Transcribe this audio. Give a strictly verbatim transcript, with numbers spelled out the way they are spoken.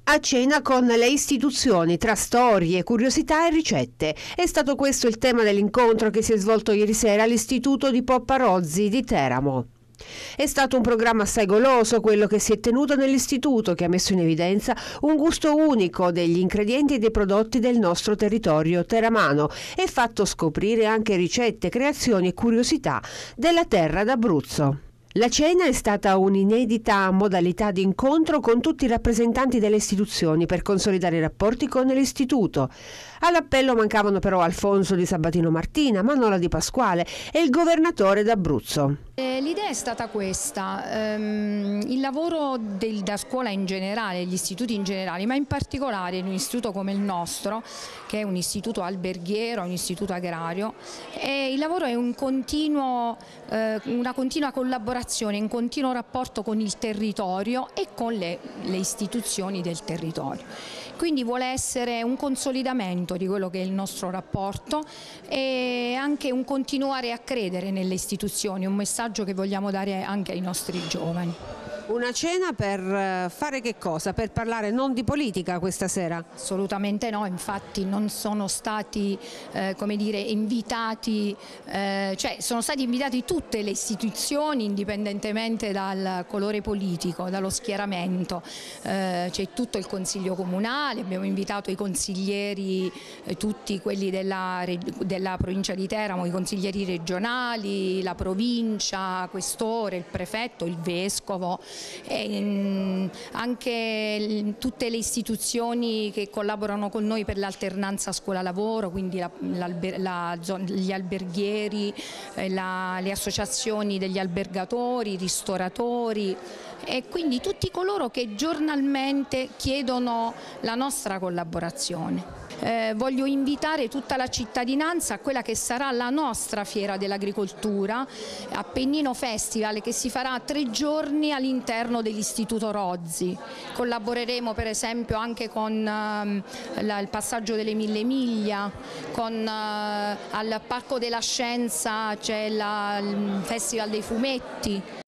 A cena con le istituzioni, tra storie, curiosità e ricette. È stato questo il tema dell'incontro che si è svolto ieri sera all'Istituto di Poppa Rozzi di Teramo. È stato un programma assai goloso quello che si è tenuto nell'istituto, che ha messo in evidenza un gusto unico degli ingredienti e dei prodotti del nostro territorio teramano e fatto scoprire anche ricette, creazioni e curiosità della terra d'Abruzzo. La cena è stata un'inedita modalità di incontro con tutti i rappresentanti delle istituzioni per consolidare i rapporti con l'istituto. All'appello mancavano però Alfonso di Sabatino Martina, Manola Di Pasquale e il governatore d'Abruzzo. Eh, l'idea è stata questa, ehm, il lavoro della scuola in generale, gli istituti in generale, ma in particolare in un istituto come il nostro, che è un istituto alberghiero, un istituto agrario, e il lavoro è un continuo, eh, una continua collaborazione, un continuo rapporto con il territorio e con le, le istituzioni del territorio. Quindi vuole essere un consolidamento di quello che è il nostro rapporto e anche un continuare a credere nelle istituzioni, un messaggio che vogliamo dare anche ai nostri giovani. Una cena per fare che cosa? Per parlare non di politica questa sera? Assolutamente no, infatti non sono stati eh, come dire, invitati, eh, cioè sono stati invitati tutte le istituzioni indipendentemente dal colore politico, dallo schieramento, eh, c'è tutto il Consiglio Comunale, abbiamo invitato i consiglieri, eh, tutti quelli della, della provincia di Teramo, i consiglieri regionali, la provincia, questore, il prefetto, il vescovo. E anche tutte le istituzioni che collaborano con noi per l'alternanza scuola-lavoro, quindi la, la, gli alberghieri, la, le associazioni degli albergatori, i ristoratori e quindi tutti coloro che giornalmente chiedono la nostra collaborazione. Eh, voglio invitare tutta la cittadinanza a quella che sarà la nostra fiera dell'agricoltura, Appennino Festival, che si farà tre giorni all'interno dell'Istituto Rozzi. Collaboreremo per esempio anche con eh, la, il passaggio delle Mille Miglia, con, eh, al Parco della Scienza c'è il Festival dei Fumetti.